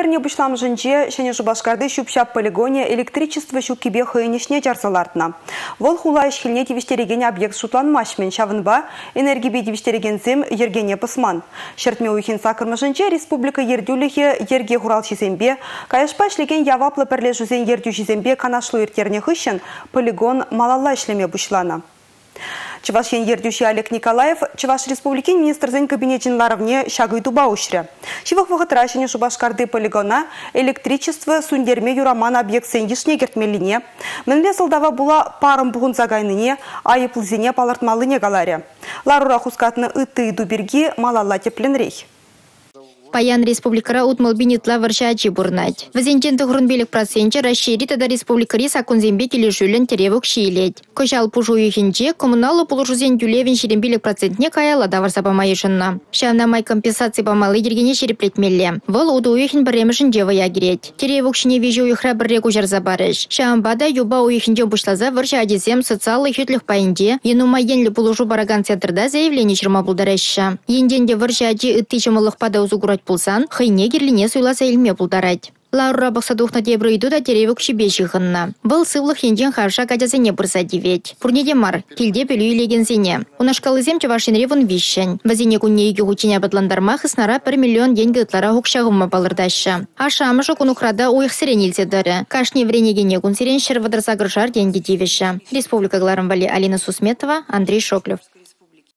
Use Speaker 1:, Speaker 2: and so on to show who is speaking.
Speaker 1: пірне бұшламжынже және жұбашқарды шүпшап полигоне электричество шүккебе хойынешне жарсалартына. Вол хула ішхіліне девіштереген объект шутланмашмен шавынба энергибе девіштерегензем ергене пысман. Шертме уйхин сакырмышынже республика ердюліхе ерге хурал шизембе, каяшпа ішлеген яваплы пірле жүзен ердю шизембе канашлы ертерне хыщын полигон малалла ішлеме бұшлана. Чувашен ердюші Олег Николаев, Чуваш республикин министрзен кабинетин ларовне шагы туба ушре. Шивах вағытра шене шубашкарды полигона электричество сундерме юраман объект сендишне кертмелине. Мінле сылдава була парым бұғын загайныне, айыплызене палартмалыне галаре. Ларура хускатны ыты дуберги малалла тепленрей.
Speaker 2: Паян республикара утмал бинитла варшачи бурнать. Вазентен тухрунбелик проценте расширит это республикари сакунзембе тележулен теревок шиилет. Кошал пужу юхинче коммуналы полужузен тюлевин шерембелик процентне каяла даварса помаешынна. Шавна май компенсации помалы ергене шереплетмелле. Вол уду юхин баремышын дева ягерет. Теревок шине вижу юхра бірреку жарзабарыш. Шамбада юба уюхинче бушлаза варшадизем социалы хютлих паинде. Енума енли полужу бараган центрда заявление шерма булдарэшша. Енденде варшади ытычымылых пада узугурать пулсан, хайне керлине суйласа илме пулдарать. Лаура бақсадухна дебру иду да теревок шибеші ғынна. Бұл сывлық енден харша кадязыне бұрса девет. Пурнеде мар, келде пелю илегензене. Унашкалызем чавашин ревун вишшен. Вазине кунне иге хучине бадландармах снара 1 миллион деньги ытлара хукшағымма балырдаща. Ашамышы кунухрада уйх сирен илседары. Кашне вренегене кун сирен шервадрса гржар деньги девеша. Республика Гларамвали, Алина Сусметова, Андрей Шоклев.